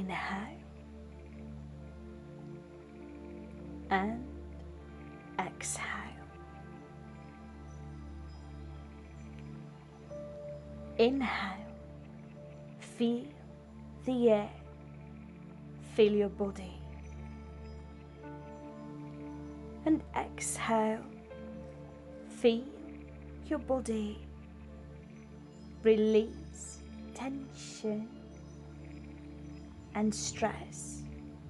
Inhale and exhale. Inhale, feel the air, feel your body. And exhale, feel your body. Release tension and stress.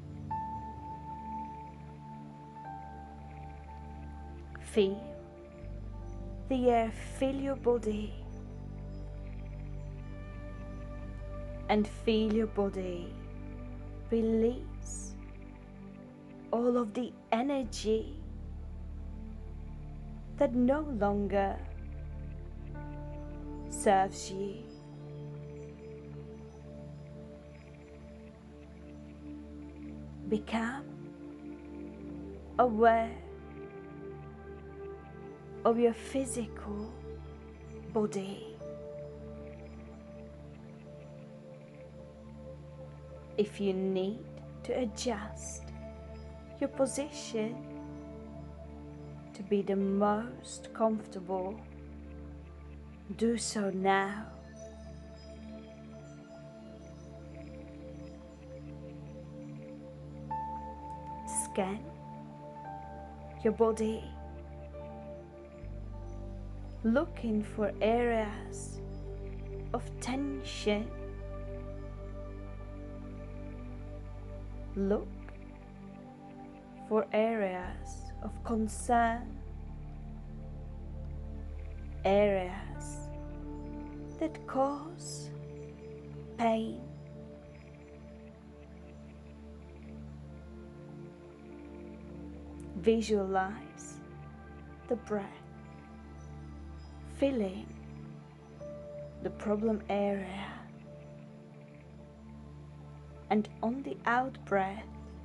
Feel the air fill your body and feel your body release all of the energy that no longer serves you. Become aware of your physical body. If you need to adjust your position to be the most comfortable, do so now. Scan your body, looking for areas of tension. Look for areas of concern, areas that cause pain. Visualize the breath filling the problem area, and on the out breath,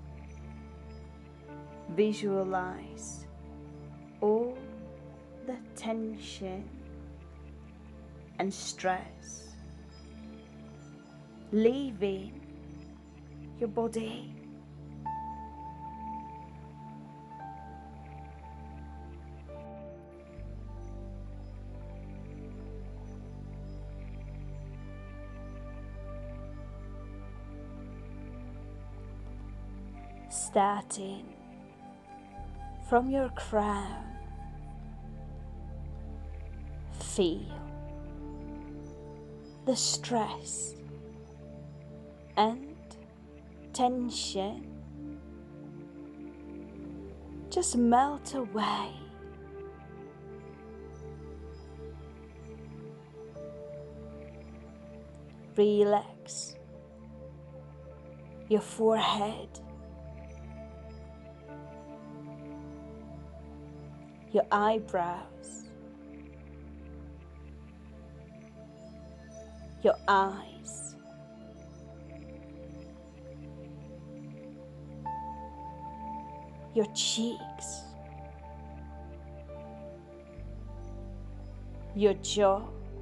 visualize all the tension and stress leaving your body. Starting from your crown, feel the stress and tension just melt away. Relax your forehead, your eyebrows, your eyes, your cheeks, your jaw.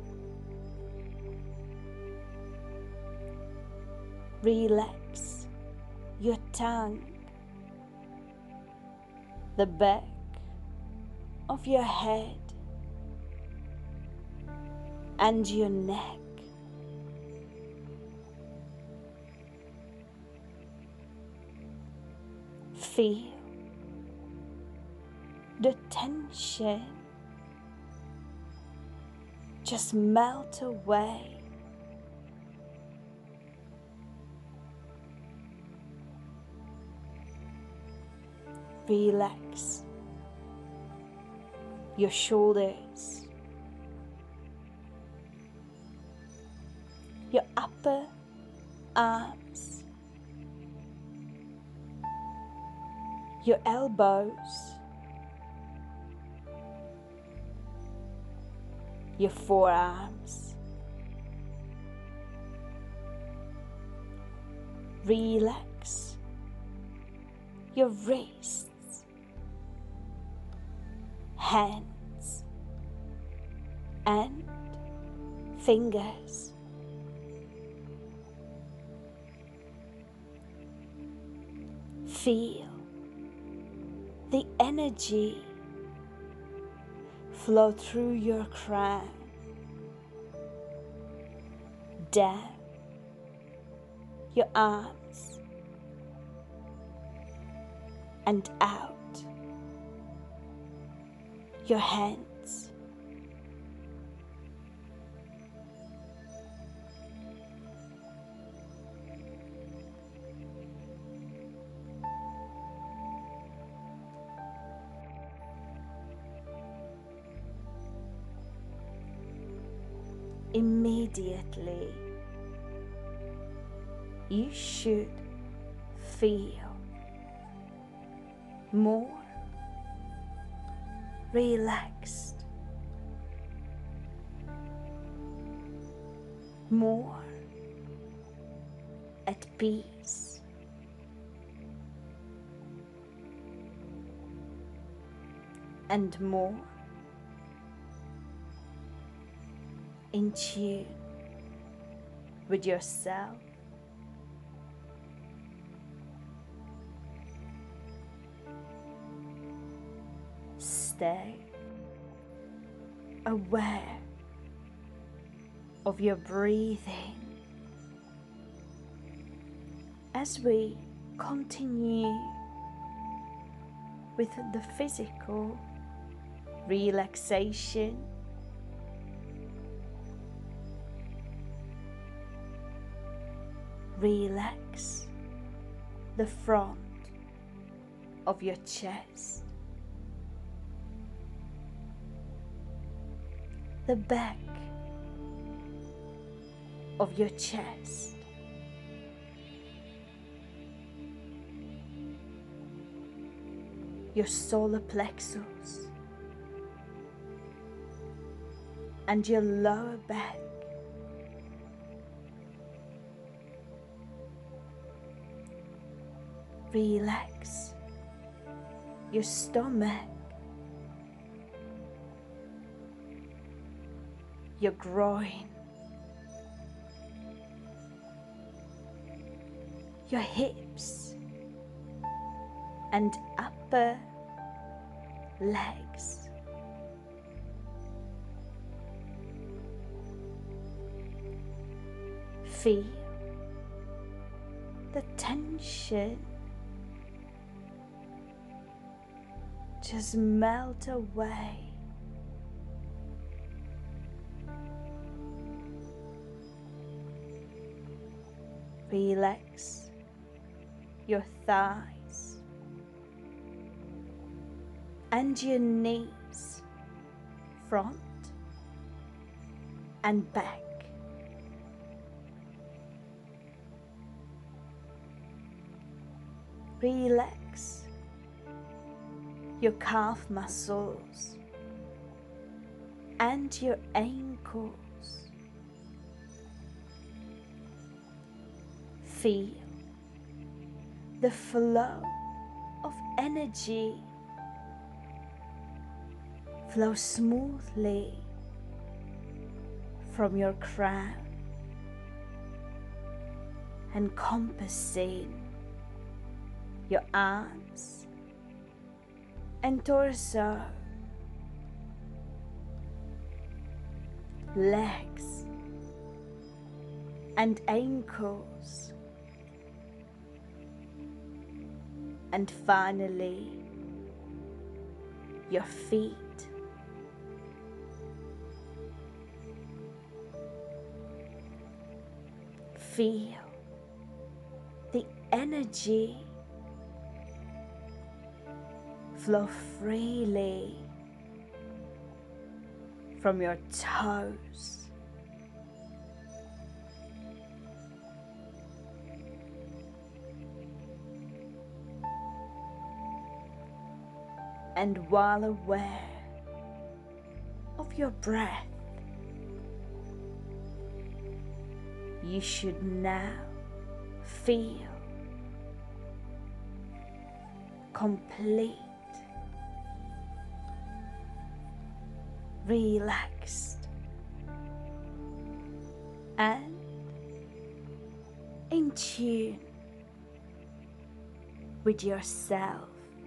Relax your tongue, the back of your head and your neck. Feel the tension just melt away. Relax your shoulders, your upper arms, your elbows, your forearms. Relax your wrists, hands and fingers. Feel the energy flow through your crown, down your arms and out your hands. Immediately, you should feel more relaxed, more at peace, and more in tune with yourself. Stay aware of your breathing as we continue with the physical relaxation. Relax the front of your chest, the back of your chest, your solar plexus, and your lower back. Relax your stomach, your groin, your hips and upper legs. Feel the tension just melt away. Relax your thighs and your knees, front and back. Relax your calf muscles and your ankles. Feel the flow of energy flow smoothly from your crown, encompassing your arms and torso, legs and ankles, and finally your feet. Feel the energy flow freely from your toes, and while aware of your breath, you should now feel complete, relaxed, and in tune with yourself.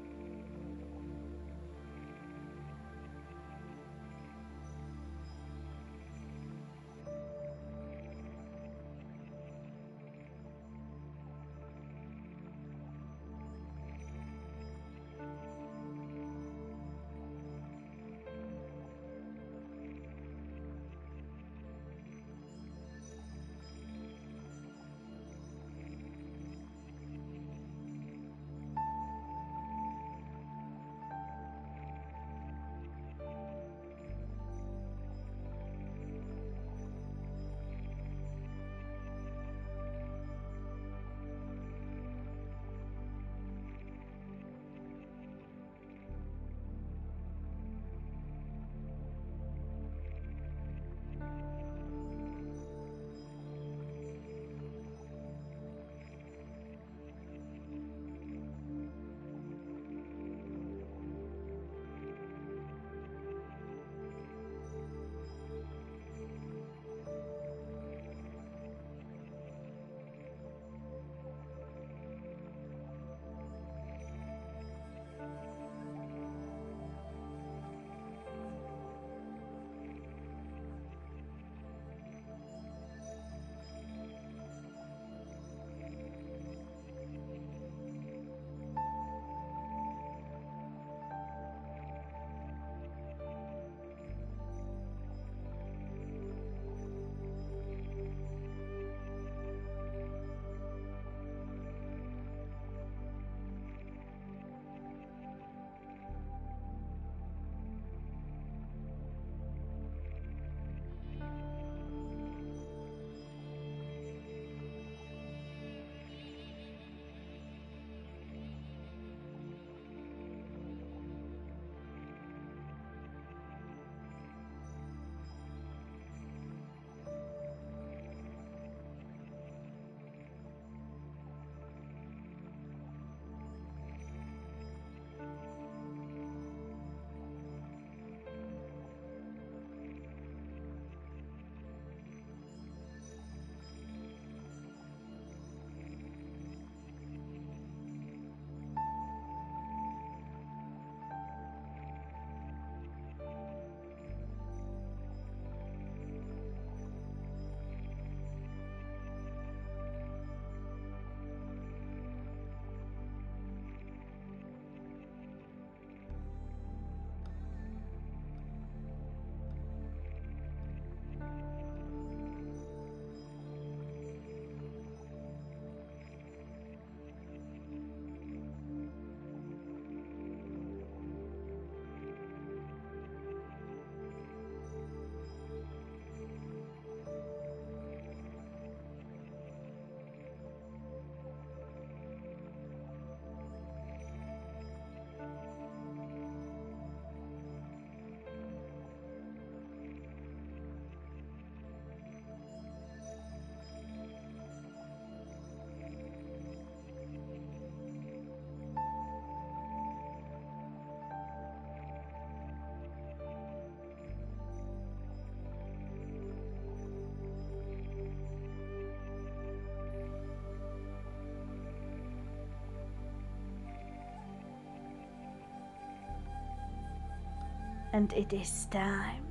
And it is time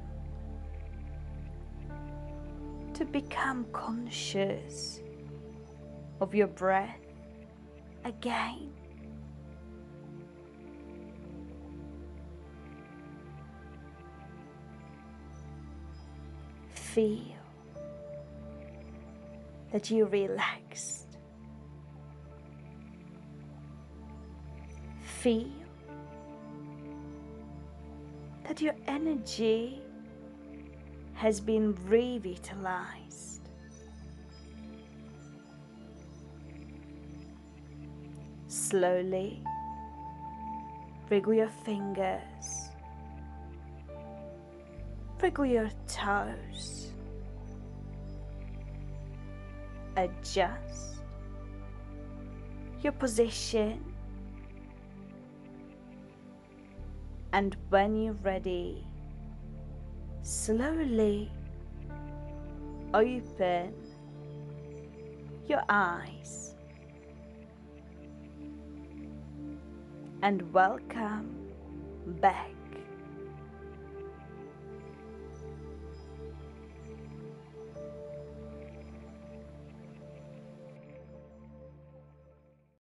to become conscious of your breath again. Feel that you relaxed. Feel that your energy has been revitalized. Slowly wriggle your fingers, wriggle your toes, adjust your position, and when you're ready, slowly open your eyes. and welcome back.